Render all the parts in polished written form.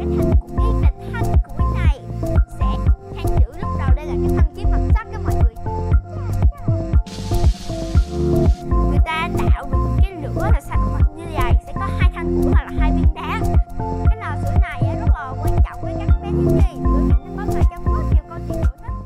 cái thanh củi, và thanh củi này sẽ Khang giữ lúc đầu đây là cái thanh kiếm bằng sắt đó mọi người. Người ta tạo được cái lửa là sạch hoặc như vậy, sẽ có hai thanh củi hoặc là hai viên đá. Cái lò sưởi này rất là quan trọng với các bé thiếu nhi, bởi vì nó có mặt trong rất nhiều câu chuyện cổ tích.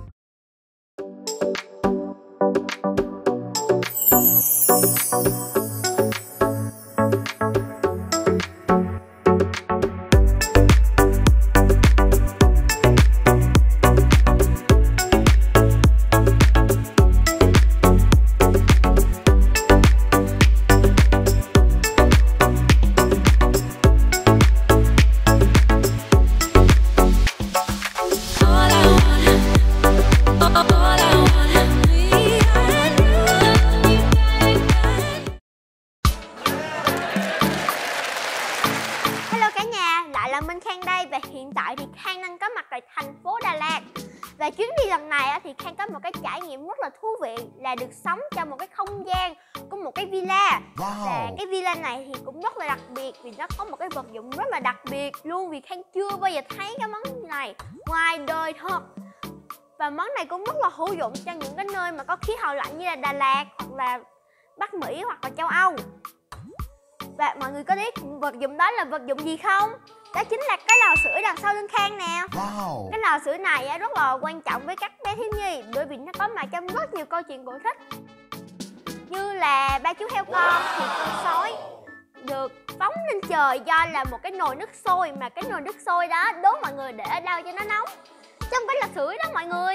Minh Khang đây, và hiện tại thì Khang đang có mặt tại thành phố Đà Lạt. Và chuyến đi lần này thì Khang có một cái trải nghiệm rất là thú vị, là được sống trong một cái không gian của một cái villa. Và cái villa này thì cũng rất là đặc biệt vì nó có một cái vật dụng rất là đặc biệt luôn, vì Khang chưa bao giờ thấy cái món này ngoài đời thật. Và món này cũng rất là hữu dụng cho những cái nơi mà có khí hậu lạnh như là Đà Lạt hoặc là Bắc Mỹ hoặc là châu Âu. Và mọi người có biết vật dụng đó là vật dụng gì không? Đó chính là cái lò sưởi đằng sau lưng Khang nè. Cái lò sưởi này rất là quan trọng với các bé thiếu nhi, bởi vì nó có mặt trong rất nhiều câu chuyện cổ tích, như là ba chú heo con thì con sói được phóng lên trời do là một cái nồi nước sôi, mà cái nồi nước sôi đó đố mọi người để ở đâu cho nó nóng? Trong cái lò sưởi đó mọi người.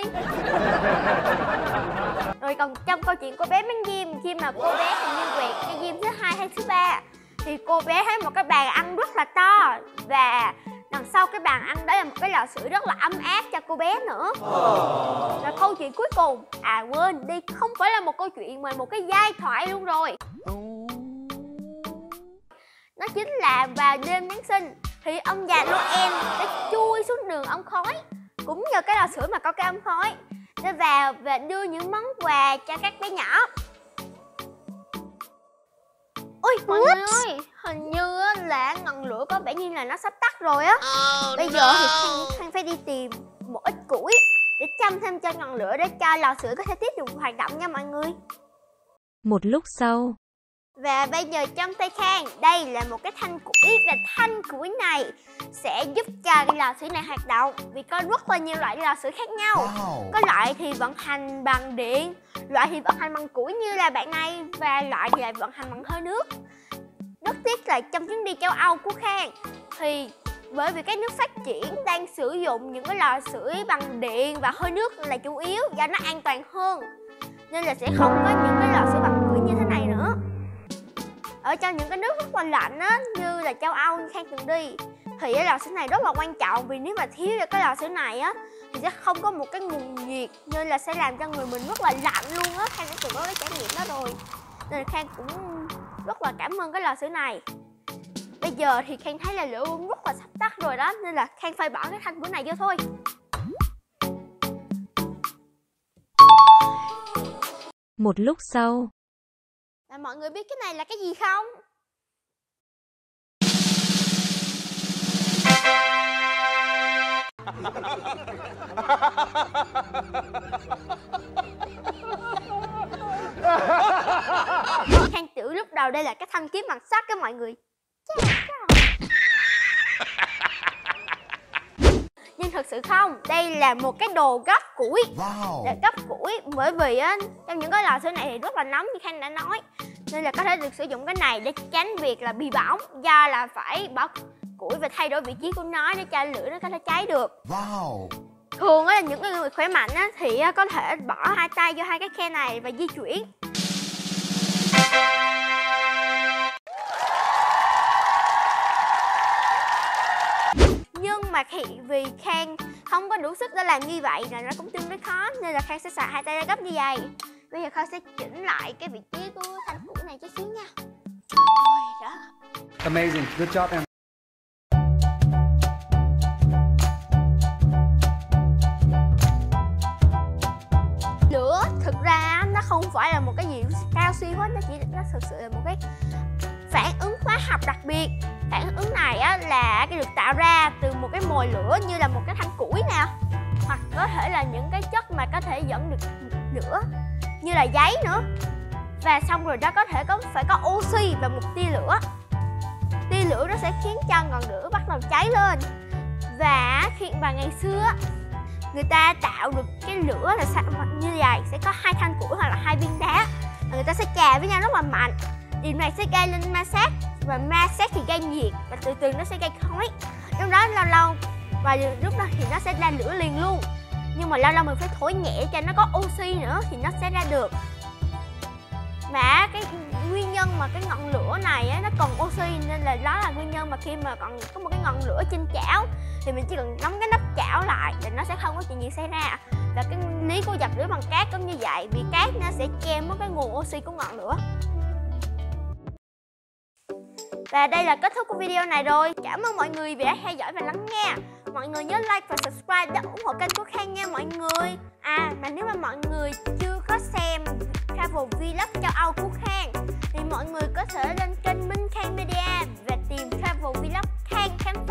Rồi còn trong câu chuyện cô bé bán diêm, khi mà cô bé hình như quẹt cái diêm thứ 2 hay thứ 3 thì cô bé thấy một cái bàn ăn rất là to, và đằng sau cái bàn ăn đó là một cái lò sưởi rất là ấm áp cho cô bé nữa. Rồi câu chuyện cuối cùng, quên đi, không phải là một câu chuyện mà một cái giai thoại luôn rồi. Đó chính là vào đêm Giáng sinh thì ông già Noel đã chui xuống đường ống khói, cũng nhờ cái lò sưởi mà có cái ống khói, để vào và đưa những món quà cho các bé nhỏ. Ôi mọi người ơi, hình như là ngọn lửa có vẻ như là nó sắp tắt rồi á. Bây giờ thì Khang phải đi tìm một ít củi để châm thêm cho ngọn lửa, để cho lò sưởi có thể tiếp tục hoạt động nha mọi người. Một lúc sau. Và bây giờ trong tay Khang, đây là một cái thanh củi, và thanh củi này sẽ giúp cho cái lò sưởi này hoạt động, vì có rất là nhiều loại lò sưởi khác nhau. Có loại thì vận hành bằng điện, loại thì vận hành bằng củi như là bạn này, và loại thì lại vận hành bằng hơi nước. Rất tiếc là trong chuyến đi châu Âu của Khang thì bởi vì các nước phát triển đang sử dụng những cái lò sưởi bằng điện và hơi nước là chủ yếu, do nó an toàn hơn, nên là sẽ không có những cái lò sưởi bằng củi như thế này nữa. Ở trong những cái nước rất là lạnh á, như là châu Âu như Khang từng đi, thì cái lò sưởi này rất là quan trọng, vì nếu mà thiếu được cái lò sưởi này á thì sẽ không có một cái nguồn nhiệt, nên là sẽ làm cho người mình rất là lạnh luôn á. Khang đã từng có cái trải nghiệm đó rồi, nên là Khang cũng rất là cảm ơn cái lò sưởi này. Bây giờ thì Khang thấy là lửa cũng rất là sắp tắt rồi đó, nên là Khang phải bỏ cái thanh củi này vô thôi. Một lúc sau. Và mọi người biết cái này là cái gì không? Khang tưởng lúc đầu đây là cái thanh kiếm bằng sắt đó mọi người. Nhưng thực sự không, đây là một cái đồ gấp củi. Để gấp củi, bởi vì á trong những cái lò sưởi này thì rất là nóng như Khang đã nói, nên là có thể được sử dụng cái này để tránh việc là bị bỏng, do là phải bỏ củi và thay đổi vị trí của nó để cho lửa nó có thể cháy được. Thường á là những người khỏe mạnh á thì có thể bỏ hai tay vô hai cái khe này và di chuyển. Nhưng mà vì Khang không có đủ sức để làm như vậy, là nó cũng tương đối khó, nên là Khang sẽ xài hai tay ra gấp như vậy. Bây giờ Khang sẽ chỉnh lại cái vị trí của thanh củi này chút xíu nha. Rồi đó. Amazing, good job em. Lửa thực ra nó không phải là một cái gì cao siêu hết, nó thực sự là một cái phản ứng hóa học đặc biệt. Phản ứng này á, là được tạo ra từ một cái mồi lửa như là một cái than củi nè, hoặc có thể là những cái chất mà có thể dẫn được lửa như là giấy nữa. Và xong rồi đó có thể phải có oxy và một tia lửa. Tia lửa nó sẽ khiến cho ngọn lửa bắt đầu cháy lên. Và ngày xưa người ta tạo được cái lửa là như vậy, sẽ có 2 than củi hoặc là 2 viên đá. Người ta sẽ chà với nhau rất là mạnh. Điều này sẽ gây lên ma sát, và ma sát thì gây nhiệt và từ từ nó sẽ gây khói. Lúc đó lâu và lúc đó thì nó sẽ ra lửa liền luôn. Nhưng mà lâu lâu mình phải thổi nhẹ cho nó có oxy nữa thì nó sẽ ra được. Mà cái nguyên nhân mà cái ngọn lửa này á, nó cần oxy, nên là đó là nguyên nhân mà khi mà còn có một cái ngọn lửa trên chảo thì mình chỉ cần đóng cái nắp chảo lại thì nó sẽ không có chuyện gì xảy ra. Và cái lý của dập lửa bằng cát cũng như vậy, vì cát nó sẽ che mất cái nguồn oxy của ngọn lửa. Và đây là kết thúc của video này rồi. Cảm ơn mọi người vì đã theo dõi và lắng nghe. Mọi người nhớ like và subscribe để ủng hộ kênh của Khang nha mọi người. Mà nếu mà mọi người chưa có xem travel vlog châu Âu của Khang thì mọi người có thể lên kênh Minh Khang Media và tìm travel vlog Khang khám